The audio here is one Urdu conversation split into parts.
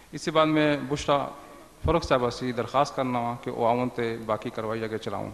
اس کے بعد میں بشرا فروخ صاحبہ سے درخواست کرنا وا کہ وہ آون تے باقی کروائی اگے چلاؤں.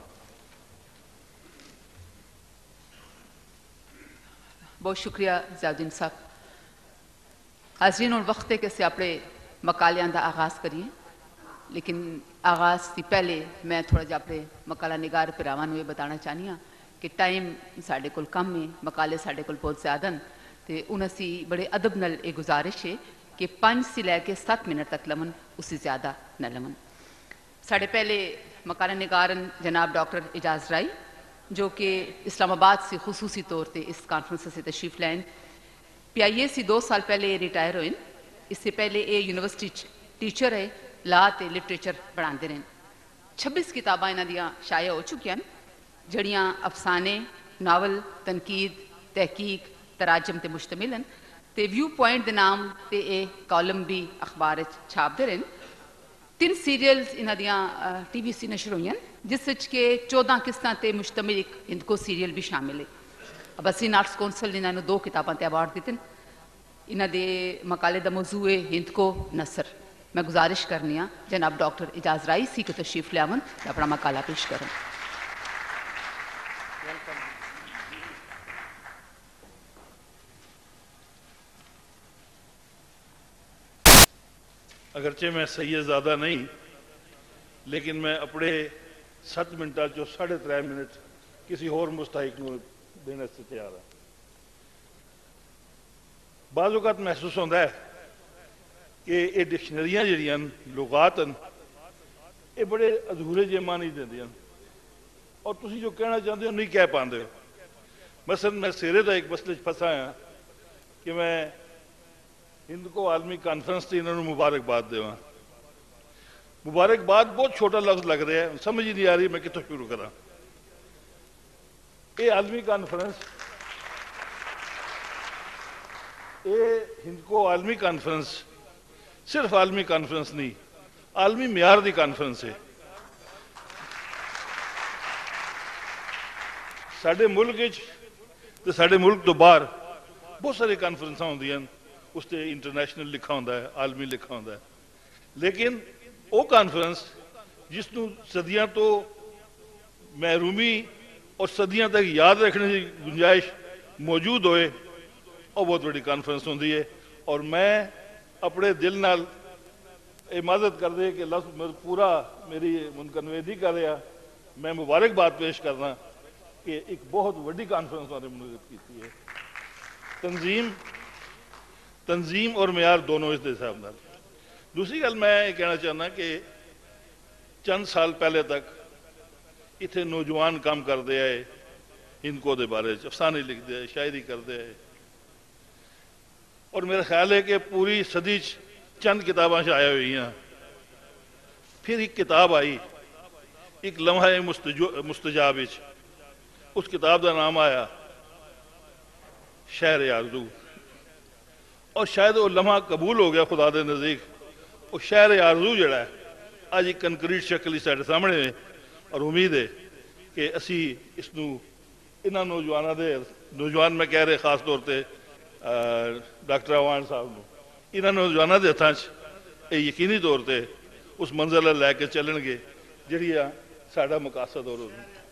بہت شکریہ ضیاء الدین صاحب. حاضرین ہوں وقت ہے کہ اسے اپنے مقالیاں دا آغاز کریے، لیکن آغاز سے پہلے میں تھوڑا جا اپنے مقالہ نگار پراواں نوں یہ بتانا چاہنی ہاں کہ ٹائم ساڈے کول کم ہے، مقالے ساڈے کول بہت زیادہ ہیں، تے انہاں سی بڑے ادب نال یہ گزارش ہے کہ 5 سے لے کے 7 منٹ تک لمن، اس سے زیادہ نہ لمن. ساڈے پہلے مقالہ نگارن جناب ڈاکٹر اعجاز رائی جو کہ اسلام آباد سے خصوصی طور پہ اس کانفرنس سے تشریف لائن. PIA سے 2 سال پہلے یہ ریٹائر ہوئے. اس سے پہلے یہ یونیورسٹی ٹیچر ہے، لا تے لٹریچر پڑھاتے رہے. 26 کتاباں انہاں دیاں شائع ہو چکی ہیں جڑیاں افسانے، ناول، تنقید، تحقیق، تراجم تے مشتمل ہیں. تے ویو پوائنٹ دے نام تے اے کالم بھی اخبار چھاپتے رہے. 3 سیریلز انہاں دیاں TV سی نشر ہوئی ہیں جس وچ کہ 14 قسطاں تے مشتمل ایک ہندکو سیریل بھی شامل ہے. ابسین آرٹس کونسل نے انہوں 2 کتاباں تے ایوارڈ دیتے ہیں. انہاں دے مقالے دا موضوع ہے ہندکو نثر. میں گزارش کرنی ہاں جناب ڈاکٹر اعجاز رائی سی کو تشریف لیاون تے اپنا مقالہ پیش کریں. اگرچہ میں سید زیادہ نہیں، لیکن میں اپنے 7 منٹا جو 3.5 منٹ کسی اور مستحق کو دینے سے تیار ہوں. بعض اوقات محسوس ہوتا ہے کہ یہ ڈکشنریاں جڑیاں لغات ہیں یہ بڑے ادھورے جے معنی دیندیاں اور تسی جو کہنا چاہتے ہو نہیں کہہ پاندے ہو. مثلا میں سیرے دا ایک مسئلے پھنسا ہاں کہ میں ہندکو عالمی کانفرنس تھی انہوں نے مبارکباد دیواں. مبارکباد بہت چھوٹا لفظ لگ رہا ہے، سمجھ ہی نہیں آ رہی میں کتوں شروع کراں. یہ عالمی کانفرنس، یہ ہندکو عالمی کانفرنس صرف عالمی کانفرنس نہیں، عالمی معیار دی کانفرنس ہے. ساڈے ملک تے ساڈے ملک تو باہر بہت ساری کانفرنساں ہوندیاں اس تے انٹرنیشنل لکھا ہوتا ہے، عالمی لکھا ہوتا ہے. لیکن وہ کانفرنس جس نو صدیاں تو محرومی اور صدیاں تک یاد رکھنے کی گنجائش موجود ہوئے اور بہت بڑی کانفرنس ہوندی ہے. اور میں اپنے دل نال معذرت کر دے کہ لفظ پورا میری منکنوے نہیں کر رہا، میں مبارکباد پیش کرنا کہ ایک بہت بڑی کانفرنس نے منعقد کی ہے. تنظیم اور معیار دونوں اس حساب نال. دوسری گل میں یہ کہنا چاہنا کہ چند سال پہلے تک اتنے نوجوان کام کرتے آئے ہندکو دے بارے افسانے لکھتے آئے، شاعری کرتے آئے، اور میرا خیال ہے کہ پوری صدی چند کتاباں شائع ہوئی ہیں. پھر ایک کتاب آئی، ایک لمحہ مستجاب، اس کتاب کا نام آیا شہر آرزو. اور شاید وہ لمحہ قبول ہو گیا خدا دے نزدیک. وہ شہر آرزو جڑا ہے آج ایک کنکریٹ شکل ہی سارے سامنے ہے. اور امید ہے کہ اسی اس انہاں نوجوان میں کہہ رہے خاص طور پہ ڈاکٹر عوان صاحب انہاں نوجوانوں کے ہاتھوں یہ یقینی طور پہ اس منزل لے کے چلن گے جہی ساڈا مقاصد اور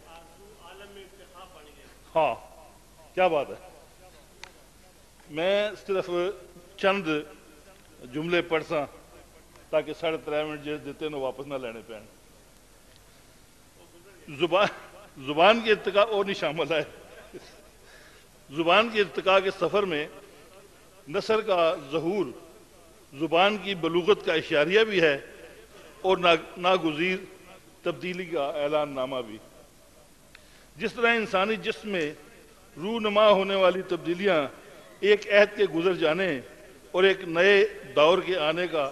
ہاں کیا بات ہے. میں صرف چند جملے پڑھ ساں تاکہ 3.5 منٹ جو دیتے ہیں واپس نہ لینے پین. زبان کی ارتقاء اور نہیں شامل ہے. زبان کی ارتقاء کے سفر میں نثر کا ظہور زبان کی بلوغت کا اشاریہ بھی ہے اور ناگزیر تبدیلی کا اعلان نامہ بھی. جس طرح انسانی جسم میں رونما ہونے والی تبدیلیاں ایک عہد کے گزر جانے اور ایک نئے دور کے آنے کا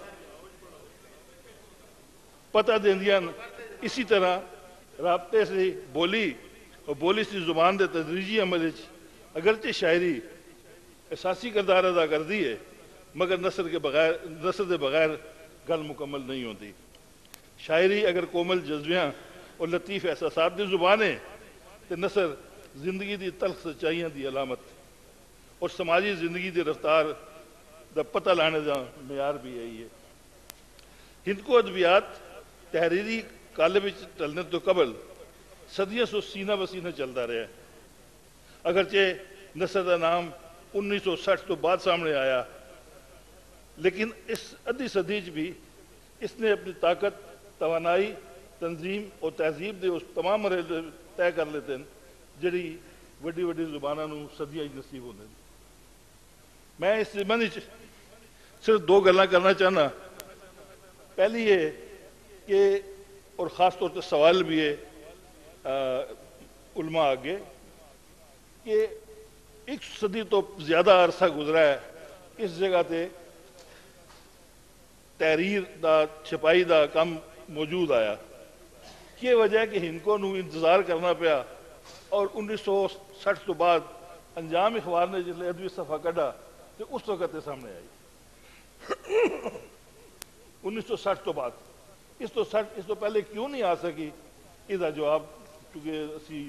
پتہ دیندیاں، اسی طرح رابطے سے بولی اور بولی سے زبان دے تدریجی عمل اگرچہ شاعری اساسی کردار ادا کرتی ہے مگر نثر دے بغیر گل مکمل نہیں ہوتی. شاعری اگر کومل جذبیاں اور لطیف احساسات دی زبان ہے تو نثر زندگی دی تلخ سچائیاں دی علامت اور سماجی زندگی دی رفتار دا پتہ لانے دا معیار بھی یہی ہے. ہندکو ادبیات تحریری کالے میں چلنے تو قبل صدیوں سے سینہ بسینہ چلتا رہا ہے. اگرچہ نثر کا نام 1960 تو بعد سامنے آیا، لیکن اس ادھی صدی بھی اس نے اپنی طاقت، توانائی، تنظیم اور تہذیب دے اس تمام مرحلے طے کر لیتے ہیں جڑی وڈی وڈی زبانوں صدیاں نصیب ہوتے ہیں. میں اس زمانے صرف دو گلاں کرنا چاہنا. پہلی یہ کہ اور خاص طور پہ سوال بھی ہے علماء آگے کہ ایک صدی تو زیادہ عرصہ گزرا ہے اس جگہ تے تحریر دا چھپائی دا کم موجود آیا. یہ وجہ ہے کہ ہنکو نو انتظار کرنا پیا اور 1960 تو بعد انجام اخبار نے جس ادبی صفحہ کڈا تو اس وقت یہ سامنے آئی 1960 تو بعد. اس تو پہلے کیوں نہیں آ سکی اس کا جواب کیونکہ اسی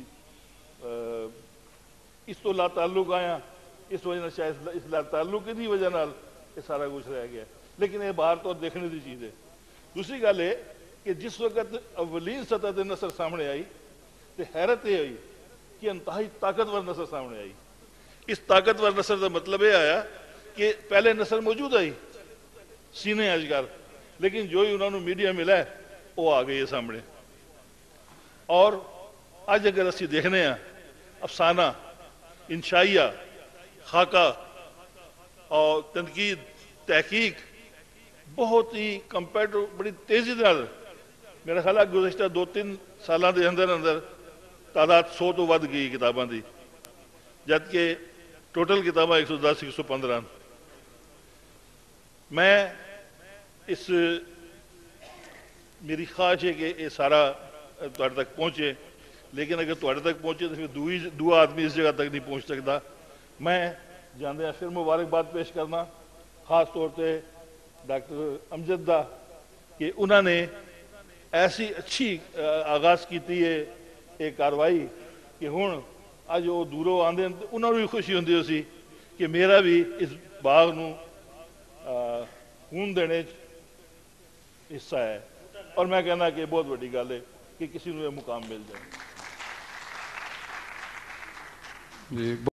اس تو لا تعلق آیا اس وجہ شاید اس لا تعلق کی وجہ نال یہ سارا کچھ رہ گیا. لیکن یہ باہر تو دیکھنے کی چیز ہے. دوسری گل ہے کہ جس وقت اولین سطح تے نثر سامنے آئی تو حیرت یہ ہوئی کہ انتہائی طاقتور نثر سامنے آئی. اس طاقتور نثر کا مطلب یہ آیا کہ پہلے نثر موجود آئی سینے اجگر، لیکن جو ہی انہوں نے میڈیا ملا ہے وہ آ گئی ہے سامنے. اور اج اگر اسی دیکھنے ہیں افسانہ، انشائیہ، خاکہ اور تنقید، تحقیق بہت ہی کمپیریٹو بڑی تیزی نال میرا خیال ہے گزشتہ 2-3 سالوں کے اندر اندر تعداد 100 تو ود گئی کتاباں دی، جبکہ ٹوٹل کتاباں 110-115. میں اس میری خواہش ہے کہ یہ سارا تہاڈے تک پہنچے، لیکن اگر تہاڈے تک پہنچے تو پھر دو آدمی اس جگہ تک نہیں پہنچ سکتا. میں جاندے پھر مبارکباد پیش کرنا خاص طور پہ ڈاکٹر امجد دا کہ انہوں نے ایسی اچھی آغاز کیتی ہے یہ کاروائی کہ ہوں اج وہ دوروں آندے انہوں نے بھی خوشی ہوندی سی کہ میرا بھی اس باغ نو خون دینے حصہ ہے. اور میں کہنا کہ بہت بڑی گل ہے کہ کسی نے یہ مقام مل جائے. جی.